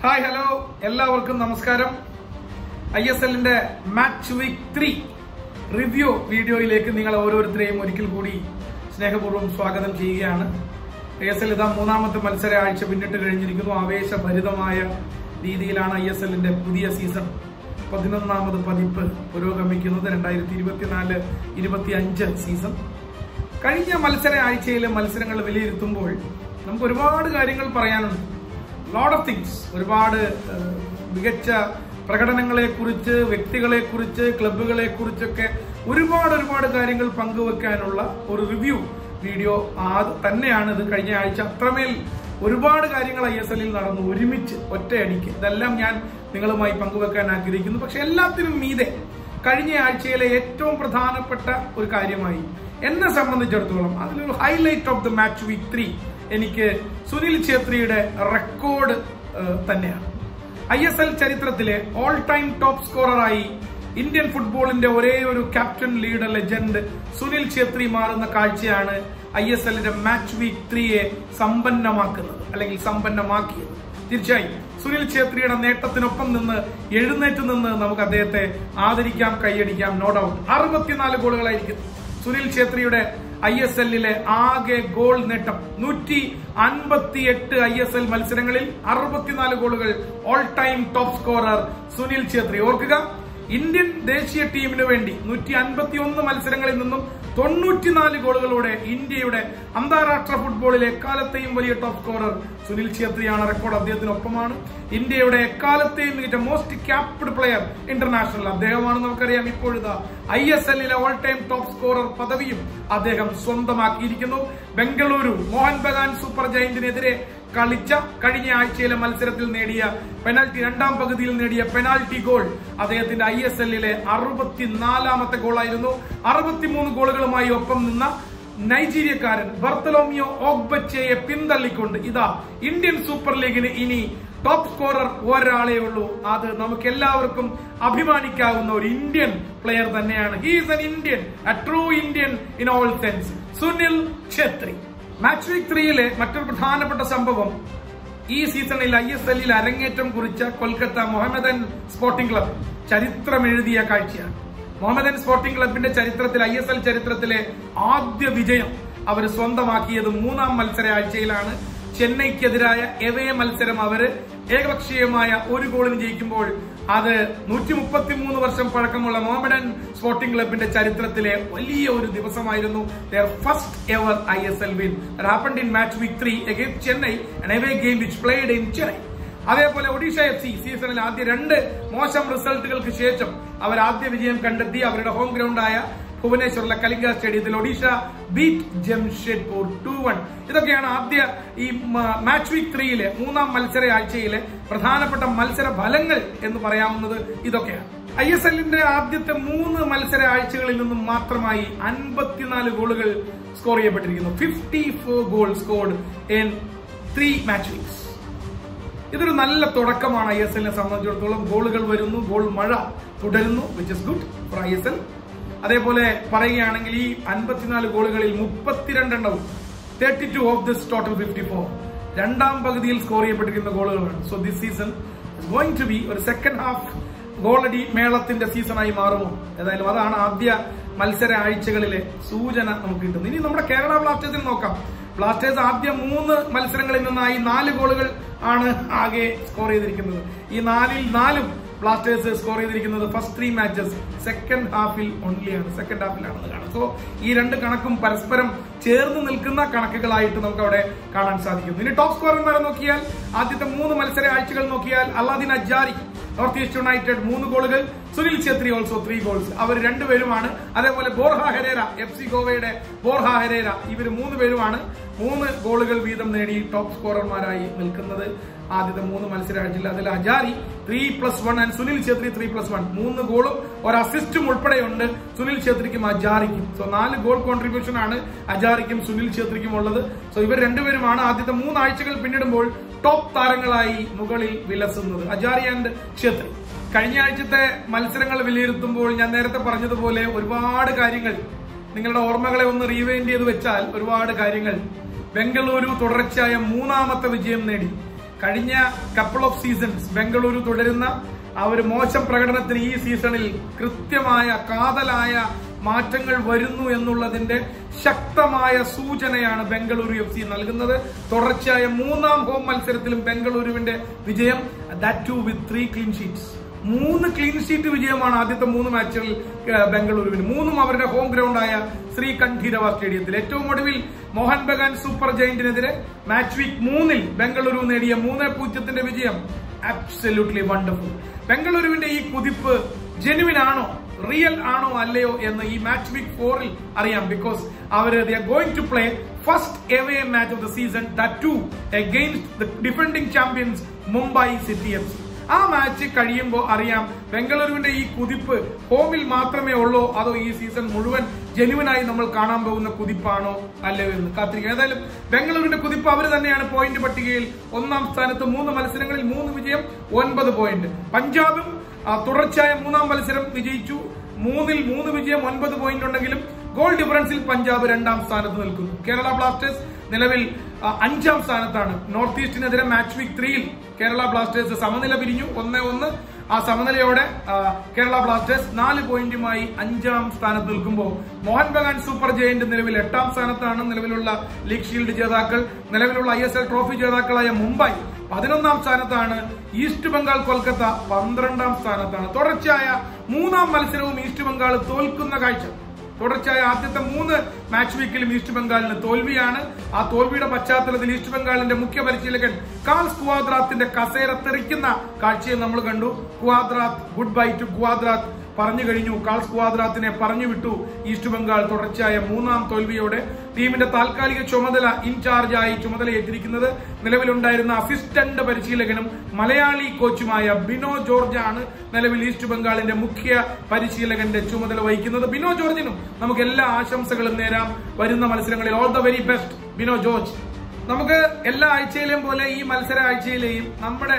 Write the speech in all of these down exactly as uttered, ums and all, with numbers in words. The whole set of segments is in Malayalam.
ഹായ് ഹലോ എല്ലാവർക്കും നമസ്കാരം. ഐ എസ് എല്ലിന്റെ മാച്ച് വീക്ക് ത്രീ റിവ്യൂ വീഡിയോയിലേക്ക് നിങ്ങൾ ഓരോരുത്തരെയും ഒരിക്കൽ കൂടി സ്നേഹപൂർവ്വം സ്വാഗതം ചെയ്യുകയാണ്. ഐ എസ് എൽ ഇതാ മൂന്നാമത്തെ മത്സര ആഴ്ച പിന്നിട്ട് കഴിഞ്ഞിരിക്കുന്നു. ആവേശഭരിതമായ രീതിയിലാണ് ഐ എസ് എല്ലിന്റെ പുതിയ സീസൺ പതിനൊന്നാമത് പതിപ്പ് പുരോഗമിക്കുന്നത്. രണ്ടായിരത്തി ഇരുപത്തിനാല് ഇരുപത്തി അഞ്ച് സീസൺ കഴിഞ്ഞ മത്സര ആഴ്ചയിലെ മത്സരങ്ങൾ വിലയിരുത്തുമ്പോൾ നമുക്ക് ഒരുപാട് കാര്യങ്ങൾ പറയാനുണ്ട്. ലോട്ട് ഓഫ് തിങ്സ്, ഒരുപാട് മികച്ച പ്രകടനങ്ങളെ കുറിച്ച്, വ്യക്തികളെ കുറിച്ച്, ക്ലബുകളെ കുറിച്ചൊക്കെ ഒരുപാട് ഒരുപാട് കാര്യങ്ങൾ പങ്കുവെക്കാനുള്ള ഒരു റിവ്യൂ വീഡിയോ അത് തന്നെയാണ് ഇത്. കഴിഞ്ഞ ആഴ്ച അത്രമേൽ ഒരുപാട് കാര്യങ്ങൾ ഐ എസ് എല്ലിൽ നടന്നു, ഒരുമിച്ച് ഒറ്റയടിക്ക്. ഇതെല്ലാം ഞാൻ നിങ്ങളുമായി പങ്കുവെക്കാൻ ആഗ്രഹിക്കുന്നു. പക്ഷെ എല്ലാത്തിനും മീതെ കഴിഞ്ഞ ആഴ്ചയിലെ ഏറ്റവും പ്രധാനപ്പെട്ട ഒരു കാര്യമായി എന്നെ സംബന്ധിച്ചിടത്തോളം അതിലൊരു highlight of the match week three എനിക്ക് സുനിൽ ഛേത്രിയുടെ റെക്കോർഡ് തന്നെയാണ്. ഐ എസ് എൽ ചരിത്രത്തിലെ ഓൾ ടൈം ടോപ്പ് സ്കോററായി ഇന്ത്യൻ ഫുട്ബോളിന്റെ ഒരേ ഒരു captain leader legend Sunil Chhetri മാറുന്ന കാഴ്ചയാണ് ഐ എസ് എല്ലിന്റെ മാച്ച് വീക്ക് ത്രീയെ സമ്പന്നമാക്കുന്നത്, അല്ലെങ്കിൽ സമ്പന്നമാക്കിയത്. തീർച്ചയായും സുനിൽ ഛേത്രിയുടെ നേട്ടത്തിനൊപ്പം നിന്ന് എഴുന്നേറ്റ് നിന്ന് നമുക്ക് അദ്ദേഹത്തെ ആദരിക്കാം, കൈയടിക്കാം. No doubt. അറുപത്തിനാല് ഗോളുകളായിരിക്കും സുനിൽ ഛേത്രിയുടെ ഐ എസ് എല്ലിലെ ആകെ ഗോൾ നേട്ടം. നൂറ്റി അൻപത്തി എട്ട് ഐ എസ് എൽ മത്സരങ്ങളിൽ അറുപത്തിനാല് ഗോളുകൾ. All time top scorer Sunil Chhetri. ഓർക്കുക, ഇന്ത്യൻ ദേശീയ ടീമിന് വേണ്ടി നൂറ്റി അൻപത്തി ഒന്ന് മത്സരങ്ങളിൽ നിന്നും തൊണ്ണൂറ്റിനാല് ഗോളുകളോടെ ഇന്ത്യയുടെ അന്താരാഷ്ട്ര ഫുട്ബോളിലെ എക്കാലത്തെയും വലിയ ടോപ്പ് സ്കോറർ സുനിൽ ഛേത്രിയാണ്. റെക്കോർഡ് അദ്ദേഹത്തിനൊപ്പമാണ്. ഇന്ത്യയുടെ എക്കാലത്തെയും മികച്ച മോസ്റ്റ് ക്യാപ്ഡ് പ്ലെയർ ഇന്റർനാഷണൽ അദ്ദേഹമാണ്. നമുക്കറിയാം, ഇപ്പോഴത്തെ ഐ എസ് എല്ലിലെ ഓൾ ടൈം ടോപ്പ് സ്കോറർ പദവിയും അദ്ദേഹം സ്വന്തമാക്കിയിരിക്കുന്നു. ബംഗളൂരു മോഹൻ ബഗാൻ സൂപ്പർ ജയന്റിനെതിരെ കളിച്ച കഴിഞ്ഞ ആഴ്ചയിലെ മത്സരത്തിൽ നേടിയ പെനാൽറ്റി, രണ്ടാം പകുതിയിൽ നേടിയ പെനാൽറ്റി ഗോൾ അദ്ദേഹത്തിന്റെ ഐ എസ് എല്ലിലെ അറുപത്തിനാലാമത്തെ ഗോളായിരുന്നു. അറുപത്തിമൂന്ന് ഗോളുകളുമായി ഒപ്പം നിന്ന നൈജീരിയക്കാരൻ ബർത്തലോമിയോ ഓഗ്ബച്ചയെ പിന്തള്ളിക്കൊണ്ട് ഇതാ ഇന്ത്യൻ സൂപ്പർ ലീഗിന് ഇനി ടോപ്പ് സ്കോറർ ഒരാളേ ഉള്ളൂ. അത് നമുക്ക് എല്ലാവർക്കും അഭിമാനിക്കാവുന്ന ഒരു ഇന്ത്യൻ പ്ലെയർ തന്നെയാണ്. He is an Indian, a true Indian in all sense, Sunil Chhetri. Match week ത്രീയിലെ മറ്റൊരു പ്രധാനപ്പെട്ട സംഭവം ഈ സീസണിൽ ഐ എസ് എല്ലിൽ അരങ്ങേറ്റം കുറിച്ച കൊൽക്കത്ത മൊഹമ്മദൻ സ്പോർട്ടിംഗ് ക്ലബ് ചരിത്രം എഴുതിയ കാഴ്ചയാണ്. മൊഹമ്മദൻ സ്പോർട്ടിംഗ് ക്ലബിന്റെ ചരിത്രത്തിൽ, ഐ എസ് എൽ ചരിത്രത്തിലെ ആദ്യ വിജയം അവർ സ്വന്തമാക്കിയത് മൂന്നാം മത്സര ആഴ്ചയിലാണ്. ചെന്നൈക്കെതിരായ എവേ മത്സരം അവര് ഏകപക്ഷീയമായ ഒരു ഗോളിന് ജയിക്കുമ്പോൾ അത് നൂറ്റി മുപ്പത്തി മൂന്ന് വർഷം പഴക്കമുള്ള മൊഹമ്മദൻ സ്പോർട്ടിംഗ് ക്ലബിന്റെ ചരിത്രത്തിലെ വലിയ ഒരു ദിവസമായിരുന്നു. their first ever I S L win that happened in match week three against Chennai, an away game which played in Chennai. അതേപോലെ ഒഡീഷ എഫ് സി സീസണിൽ ആദ്യ രണ്ട് മോശം റിസൾട്ടുകൾക്ക് ശേഷം അവർ ആദ്യ വിജയം കണ്ടെത്തി. അവരുടെ ഹോം ഗ്രൗണ്ടായ ഭുവനേശ്വറിലെ കലിംഗ സ്റ്റേഡിയത്തിൽ Odisha beat Jamshedpur two one. ഇതൊക്കെയാണ് ആദ്യ ഈ മാച്ച് വീക്ക് ത്രീയിലെ മൂന്നാം മത്സര ആഴ്ചയിലെ പ്രധാനപ്പെട്ട മത്സര ഫലങ്ങൾ എന്ന് പറയാവുന്നത് ഇതൊക്കെയാണ്. ഐ എസ് എല്ലിന്റെ ആദ്യത്തെ മൂന്ന് മത്സര ആഴ്ചകളിൽ നിന്നും മാത്രമായി അൻപത്തിനാല് ഗോളുകൾ സ്കോർ ചെയ്യപ്പെട്ടിരിക്കുന്നു. Fifty four goal scored in three match weeks. ഇതൊരു നല്ല തുടക്കമാണ് ഐ എസ് എല്ലിനെ സംബന്ധിച്ചിടത്തോളം. ഗോളുകൾ വരുന്നു, ഗോൾ മഴ തുടരുന്നു, which is good for I S L. അതേപോലെ പറയുകയാണെങ്കിൽ ഈ അൻപത്തിനാല് ഗോളുകളിൽ മുപ്പത്തിരണ്ടെണ്ണവും thirty two of this total fifty four രണ്ടാം പകുതിയിൽ സ്കോർ ചെയ്യപ്പെട്ടിരിക്കുന്ന ഗോളുകളാണ്. So this season is going to be ഒരു സെക്കൻഡ് ഹാഫ് ഗോളടി മേളത്തിന്റെ സീസണായി മാറുമോ? ഏതായാലും അതാണ് ആദ്യ മത്സര ആഴ്ചകളിലെ സൂചന നമുക്ക് കിട്ടുന്നത്. ഇനി നമ്മുടെ കേരള ബ്ലാസ്റ്റേഴ്സിൽ നോക്കാം. ബ്ലാസ്റ്റേഴ്സ് ആദ്യ മൂന്ന് മത്സരങ്ങളിൽ നിന്നായി നാല് ഗോളുകൾ ആണ് ആകെ സ്കോർ ചെയ്തിരിക്കുന്നത്. ഈ നാലിൽ നാലും ബ്ലാസ്റ്റേഴ്സ് സ്കോർ ചെയ്തിരിക്കുന്നത് ഫസ്റ്റ് ത്രീ മാച്ചസ് സെക്കൻഡ് ഹാഫിൽ ഓൺലിയാണ്, സെക്കൻഡ് ഹാഫിലാണെന്ന് കാണാം. സോ ഈ രണ്ട് കണക്കും പരസ്പരം ചേർന്ന് നിൽക്കുന്ന കണക്കുകളായിട്ട് നമുക്ക് അവിടെ കാണാൻ സാധിക്കും. ഇനി ടോപ്പ് സ്കോറർമാരെ നോക്കിയാൽ ആദ്യത്തെ മൂന്ന് മത്സര ആഴ്ചകൾ നോക്കിയാൽ Alaaeddine Ajaraie North East United മൂന്ന് ഗോളുകൾ, Sunil Chhetri also three goals. അവർ രണ്ടുപേരുമാണ്. അതേപോലെ ബോർഹ ഹെരേര, എഫ് സി ഗോവയുടെ ബോർഹ ഹെരേര, ഇവർ മൂന്ന് പേരുമാണ് മൂന്ന് ഗോളുകൾ വീതം നേടി ടോപ്പ് സ്കോറർമാരായി നിൽക്കുന്നത് ആദ്യത്തെ മൂന്ന് മത്സരാഴ്ചയിൽ. അതിൽ Ajaraie three plus one and Sunil Chhetri three plus one, മൂന്ന് ഗോളും ഒരു അസിസ്റ്റും ഉൾപ്പെടെയുണ്ട് സുനിൽ ഛേത്രിക്കും അജാരിക്കും. സോ നാല് ഗോൾ കോൺട്രിബ്യൂഷൻ ആണ് അജാരിക്കും സുനിൽ ഛേത്രിക്കും ഉള്ളത്. സോ ഇവർ രണ്ടുപേരുമാണ് ആദ്യത്തെ മൂന്നാഴ്ചകൾ പിന്നിടുമ്പോൾ ടോപ്പ് താരങ്ങളായി മുകളിൽ വിലസുന്നത്, അജാരി ആൻഡ് ഛേത്രി. കഴിഞ്ഞ ആഴ്ചത്തെ മത്സരങ്ങൾ വിലയിരുത്തുമ്പോൾ ഞാൻ നേരത്തെ പറഞ്ഞതുപോലെ ഒരുപാട് കാര്യങ്ങൾ നിങ്ങളുടെ ഓർമ്മകളെ ഒന്ന് റീവൈൻഡ് ചെയ്ത് വെച്ചാൽ ഒരുപാട് കാര്യങ്ങൾ. ബംഗളൂരു തുടർച്ചയായ മൂന്നാമത്തെ വിജയം നേടി. കഴിഞ്ഞ കപ്പിൾ ഓഫ് സീസൺസ് ബംഗളൂരു തുടരുന്ന ആ ഒരു മോശം പ്രകടനത്തിന് ഈ സീസണിൽ കൃത്യമായ കാതലായ മാറ്റങ്ങൾ വരുന്നു എന്നുള്ളതിന്റെ ശക്തമായ സൂചനയാണ് ബംഗളൂരു എഫ് സി നൽകുന്നത്. തുടർച്ചയായ മൂന്നാം ഹോം മത്സരത്തിലും ബംഗളൂരുവിന്റെ വിജയം, that too with three clean sheets. മൂന്ന് ക്ലീൻ ഷീറ്റ് വിജയമാണ് ആദ്യത്തെ മൂന്ന് മാച്ചുകളിൽ ബംഗളൂരുവിന്. മൂന്നും അവരുടെ ഹോം ഗ്രൗണ്ടായ ശ്രീ കണ്ഠീരവ സ്റ്റേഡിയത്തിൽ. ഏറ്റവും ഒടുവിൽ മോഹൻ ബഗാൻ സൂപ്പർ ജയന്റിനെതിരെ മാച്ച് വീക്ക് മൂന്നിൽ ബംഗളൂരു നേടിയ മൂന്ന് പൂജ്യത്തിന്റെ വിജയം അബ്സല്യൂട്ട്ലി വണ്ടർഫുൾ. ബംഗളൂരുവിന്റെ ഈ കുതിപ്പ് ജെനുവിൻ ആണോ, റിയൽ ആണോ അല്ലയോ എന്ന് ഈ മാച്ച് വീക്ക് ഫോറിൽ അറിയാം. ബിക്കോസ് അവർ they are going to play first away match of the season, that too against the defending champions Mumbai City F C. ആ മാച്ച് കഴിയുമ്പോൾ അറിയാം ബംഗളൂരുവിന്റെ ഈ കുതിപ്പ് ഹോമിൽ മാത്രമേ ഉള്ളൂ അതോ ഈ സീസൺ മുഴുവൻ ജെനുവിനായി നമ്മൾ കാണാൻ പോകുന്ന കുതിപ്പാണോ അല്ലയോ എന്ന് കാത്തിരിക്കുക. ഏതായാലും ബംഗളൂരുവിന്റെ കുതിപ്പ് അവർ തന്നെയാണ്. പോയിന്റ് പട്ടികയിൽ ഒന്നാം സ്ഥാനത്ത്, മൂന്ന് മത്സരങ്ങളിൽ മൂന്ന് വിജയം, ഒൻപത് പോയിന്റ്. പഞ്ചാബും തുടർച്ചയായ മൂന്നാം മത്സരം വിജയിച്ചു. മൂന്നിൽ മൂന്ന് വിജയം, ഒൻപത് പോയിന്റ് ഉണ്ടെങ്കിലും ഗോൾ ഡിഫറൻസിൽ പഞ്ചാബ് രണ്ടാം സ്ഥാനത്ത് നിൽക്കുന്നു. കേരള ബ്ലാസ്റ്റേഴ്സ് നിലവിൽ അഞ്ചാം സ്ഥാനത്താണ്. നോർത്ത് ഈസ്റ്റിനെതിരെ മാച്ച് വീക്ക് ത്രീയിൽ കേരള ബ്ലാസ്റ്റേഴ്സ് സമനില പിരിഞ്ഞു, ഒന്ന് ഒന്ന്. ആ സമനിലയോടെ കേരള ബ്ലാസ്റ്റേഴ്സ് നാല് പോയിന്റുമായി അഞ്ചാം സ്ഥാനത്ത് നിൽക്കുമ്പോൾ മോഹൻ ബഗാൻ സൂപ്പർ ജയന്റ് നിലവിൽ എട്ടാം സ്ഥാനത്താണ്. നിലവിലുള്ള ലീഗ് ഷീൽഡ് ജേതാക്കൾ, നിലവിലുള്ള ഐ എസ് എൽ ട്രോഫി ജേതാക്കളായ മുംബൈ പതിനൊന്നാം സ്ഥാനത്താണ്. ഈസ്റ്റ് ബംഗാൾ കൊൽക്കത്ത പന്ത്രണ്ടാം സ്ഥാനത്താണ്. തുടർച്ചയായ മൂന്നാം മത്സരവും ഈസ്റ്റ് ബംഗാൾ തോൽക്കുന്ന കാഴ്ച. തുടർച്ചയായ ആദ്യത്തെ മൂന്ന് മാച്ച് വീക്കിലും ഈസ്റ്റ് ബംഗാളിന് തോൽവിയാണ്. ആ തോൽവിയുടെ പശ്ചാത്തലത്തിൽ ഈസ്റ്റ് ബംഗാളിന്റെ മുഖ്യ പരിശീലകൻ കാൾസ് ക്വാദ്രാത്തിന്റെ കസേര തെറിക്കുന്ന കാഴ്ചയെ നമ്മൾ കണ്ടു. Cuadrat goodbye to Cuadrat പറഞ്ഞു കഴിഞ്ഞു. കാൾസ് ക്വാദ്രാത്തിനെ പറഞ്ഞു വിട്ടു ഈസ്റ്റ് ബംഗാൾ. തുടർച്ചയായ മൂന്നാം തോൽവിയോടെ ടീമിന്റെ താൽക്കാലിക ചുമതല ഇൻചാർജായി ചുമതലയേറ്റിരിക്കുന്നത് നിലവിലുണ്ടായിരുന്ന അസിസ്റ്റന്റ് പരിശീലകനും മലയാളി കോച്ചുമായ ബിനോ ജോർജ് ആണ് നിലവിൽ ഈസ്റ്റ് ബംഗാളിന്റെ മുഖ്യ പരിശീലകന്റെ ചുമതല വഹിക്കുന്നത്. ബിനോ ജോർജിനും നമുക്ക് എല്ലാ ആശംസകളും നേരാം. വരുന്ന മത്സരങ്ങളിൽ all the very best Bino George. നമുക്ക് എല്ലാ ആഴ്ചയിലെയും പോലെ ഈ മത്സര ആഴ്ചയിലെയും നമ്മുടെ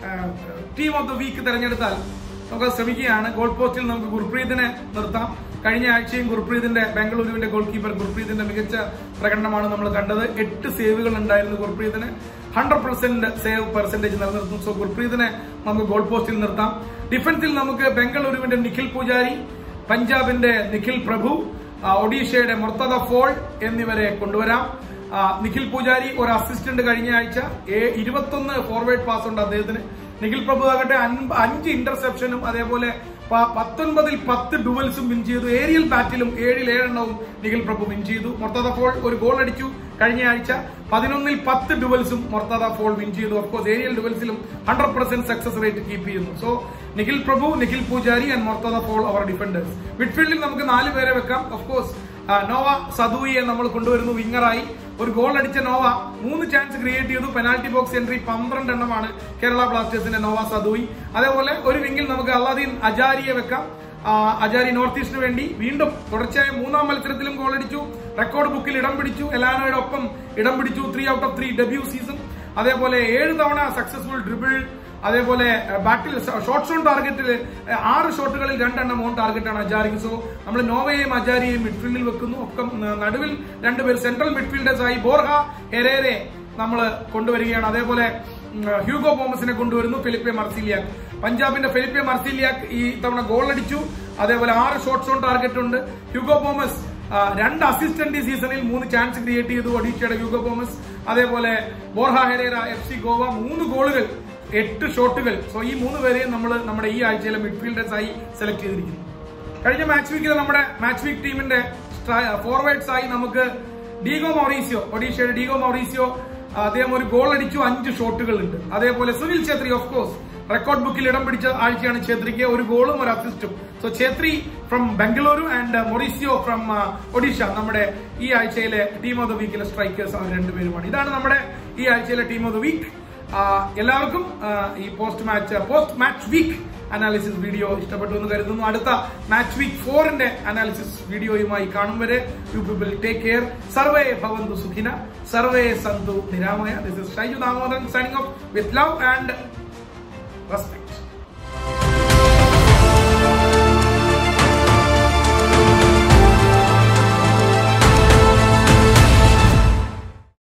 ടീം ഓഫ് ദ വീക്ക് തെരഞ്ഞെടുത്താൽ നമുക്ക് ശ്രമിക്കുകയാണ്. ഗോൾ പോസ്റ്റിൽ നമുക്ക് ഗുർപ്രീതിനെ നിർത്താം. കഴിഞ്ഞ ആഴ്ചയും ഗുർപ്രീതിന്റെ ബംഗളൂരുവിന്റെ ഗോൾ കീപ്പർ ഗുർപ്രീതിന്റെ മികച്ച പ്രകടനമാണ് നമ്മൾ കണ്ടത്. എട്ട് സേവുകൾ ഉണ്ടായിരുന്നു ഗുർപ്രീതിന്. ഹൺഡ്രഡ് പെർസെന്റ് സേവ് പെർസെന്റേജ് നിലനിർത്തും. സോ ഗുർപ്രീതിനെ നമുക്ക് ഗോൾ പോസ്റ്റിൽ നിർത്താം. ഡിഫൻസിൽ നമുക്ക് ബംഗളൂരുവിന്റെ നിഖിൽ പൂജാരി, പഞ്ചാബിന്റെ നിഖിൽ പ്രഭു, ഒഡീഷയുടെ മുർത്തദ ഫോൾ എന്നിവരെ കൊണ്ടുവരാം. നിഖിൽ പൂജാരി ഒരു അസിസ്റ്റന്റ് കഴിഞ്ഞ ആഴ്ച, ഇരുപത്തൊന്ന് ഫോർവേഡ് പാസ് ഉണ്ട് അദ്ദേഹത്തിന്. നിഖിൽ പ്രഭു ആകട്ടെ അഞ്ച് ഇന്റർസെപ്ഷനും അതേപോലെ പത്തൊൻപതിൽ പത്ത് ഡുവൽസും വിൻ ചെയ്തു. ഏരിയൽ ബാറ്റിലും ഏഴിൽ ഏഴെണ്ണവും നിഖിൽ പ്രഭു വിൻ ചെയ്തു. മുർത്തദ ഫോൾ ഒരു ഗോൾ അടിച്ചു കഴിഞ്ഞ ആഴ്ച. പതിനൊന്നിൽ പത്ത് ഡുവൽസും മുർത്തദ ഫോൾ വിൻ ചെയ്തു. ഓഫ്കോഴ്സ് ഏരിയൽ ഡുവൽസിലും hundred percent success rate keep ചെയ്യുന്നു. So Nikhil Prabhu, Nikhil Poojary and Murtada Fall അവർ ഡിഫൻഡേഴ്സ്. മിഡ്ഫീൽഡിൽ നമുക്ക് നാല് പേരെ വെക്കാം. ഓഫ്കോഴ്സ് നോവ സദൂയിയെ നമ്മൾ കൊണ്ടുവരുന്നു വിങ്ങറായി. ഒരു ഗോൾ അടിച്ച നോവ മൂന്ന് ചാൻസ് ക്രിയേറ്റ് ചെയ്തു. പെനാൽറ്റി ബോക്സ് എൻട്രി പന്ത്രണ്ട് എണ്ണമാണ് കേരള ബ്ലാസ്റ്റേഴ്സിന്റെ നോവ സദൂയി. അതേപോലെ ഒരു വിങ്ങിൽ നമുക്ക് അല്ലാദീൻ അജാരിയെ വെക്കാം. അജാരി നോർത്ത് ഈസ്റ്റിന് വേണ്ടി വീണ്ടും തുടർച്ചയായ മൂന്നാം മത്സരത്തിലും ഗോൾ അടിച്ചു. റെക്കോർഡ് ബുക്കിൽ ഇടം പിടിച്ചു. എലാനോയുടെ ഒപ്പം ഇടം പിടിച്ചു. Three out of three debut season. അതേപോലെ ഏഴ് തവണ സക്സസ്ഫുൾ ഡ്രിബിൾ. അതേപോലെ ബാറ്റിൽ ഷോർട്ട്സ് ഓൺ ടാർഗറ്റിൽ ആറ് ഷോട്ടുകളിൽ രണ്ടെണ്ണം ഓൺ ടാർഗറ്റാണ് അജാരിക്ക്. സോ നമ്മൾ നോവയെയും അജാരിയെയും മിഡ്ഫീൽഡിൽ വെക്കുന്നു. ഒക്കെ നടുവിൽ രണ്ടുപേർ സെൻട്രൽ മിഡ്ഫീൽഡേഴ്സായി ബോർഹ ഹെരേരെ നമ്മൾ കൊണ്ടുവരികയാണ്. അതേപോലെ ഹ്യൂഗോ ബോമസിനെ കൊണ്ടുവരുന്നു. ഫെലിപ്പെ മർസിലിയാക്ക്, പഞ്ചാബിന്റെ ഫെലിപ്പെ മർസിലിയാക്ക് ഈ തവണ ഗോൾ അടിച്ചു. അതേപോലെ ആറ് ഷോട്ട്സ് ഓൺ ടാർഗറ്റ് ഉണ്ട്. ഹ്യൂഗോ ബോമസ് രണ്ട് അസിസ്റ്റന്റ് ഈ സീസണിൽ മൂന്ന് ചാൻസ് ക്രിയേറ്റ് ചെയ്തു. ഒഡീഷയുടെ ഹ്യൂഗോ ബോമസ്. അതേപോലെ Borja Herrera F C Goa മൂന്ന് ഗോളുകൾ, എട്ട് ഷോട്ടുകൾ. സോ ഈ മൂന്ന് പേരെയും നമ്മൾ നമ്മുടെ ഈ ആഴ്ചയിലെ മിഡ്ഫീൽഡേഴ്സ് ആയി സെലക്ട് ചെയ്തിരിക്കുന്നു. കഴിഞ്ഞ മാച്ച് വീക്കിൽ നമ്മുടെ മാച്ച് വീക്ക് ടീമിന്റെ ഫോർവേഡ്സ് ആയി നമുക്ക് ഡീഗോ മൗറീസിയോ, ഒഡീഷയുടെ ഡീഗോ മൗറീസിയോ, അദ്ദേഹം ഒരു ഗോൾ അടിച്ചു. അഞ്ച് ഷോട്ടുകൾ ഉണ്ട്. അതേപോലെ Sunil Chhetri, of course record ബുക്കിൽ ഇടം പിടിച്ച ആഴ്ചയാണ് ഛേത്രിക്ക്. ഒരു ഗോളും ഒരു അസിസ്റ്റും. So Chhetri from Bengaluru and Mauricio from Odisha നമ്മുടെ ഈ ആഴ്ചയിലെ ടീം ഓഫ് ദ വീക്കിലെ സ്ട്രൈക്കേഴ്സ് അവർ രണ്ടുപേരുമാണ്. ഇതാണ് നമ്മുടെ ഈ ആഴ്ചയിലെ ടീം ഓഫ് ദ വീക്ക്. എല്ലാവർക്കും ഈ post match post match week analysis video ഇഷ്ടപ്പെട്ടു എന്ന് കരുതുന്നു. അടുത്ത മാച്ച് വീക്ക് ഫോറിന്റെ അനാലിസിസ് വീഡിയോയുമായി കാണും വരെ യു പീപ്പിൾ ടേക്ക് കെയർ. സർവേ ഭവന്തു സുഖിന, സർവേ സന്തു നിരാമയ. This is Shaiju Damodaran signing off with love and respect.